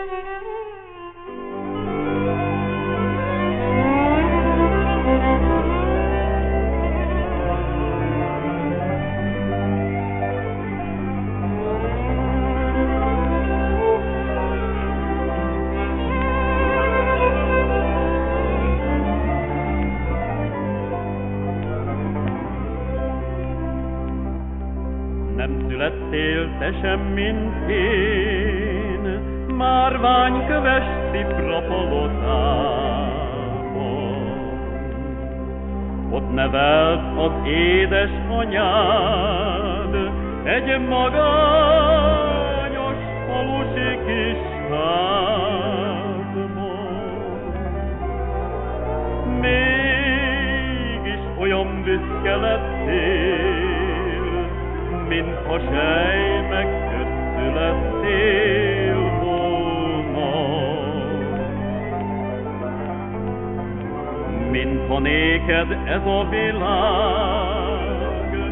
Nem születtél te sem, mint én, márványköves szipra palotában. Ott nevelt az édesanyád egy magányos falusi kis házban. Mégis olyan büszke lettél, mintha sejmek közt születtél volna. Mintha néked ez a világ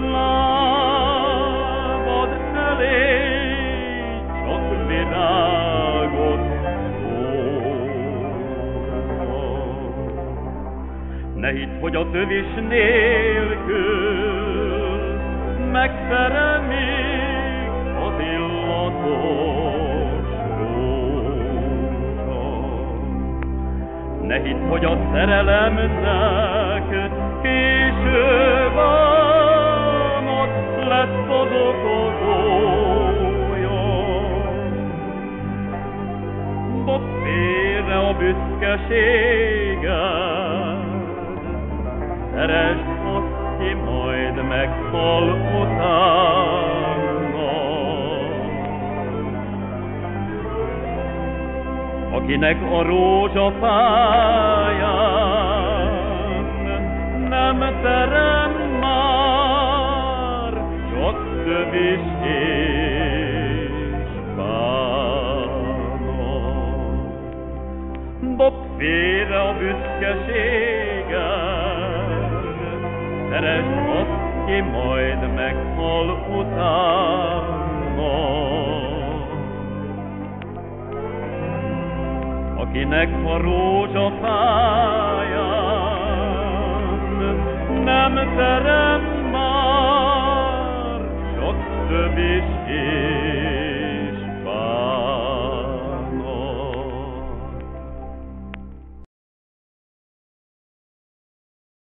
lábad elé csak virágot szólna. Ne hidd, hogy a tövis nélkül megszerelmék az illatos rózsa. Ne hidd, hogy a szerelemnek később álmod lesz az okozója. Dob félre a büszkeséget, szeresd azt, ki majd meghal utána. Akinek a rózsafáján nem terem már, csak tövis és bánat. Dobd félre a büszkeséget, szeresd azt, ki majd meghal utána. Akinek a rózsafáján nem terem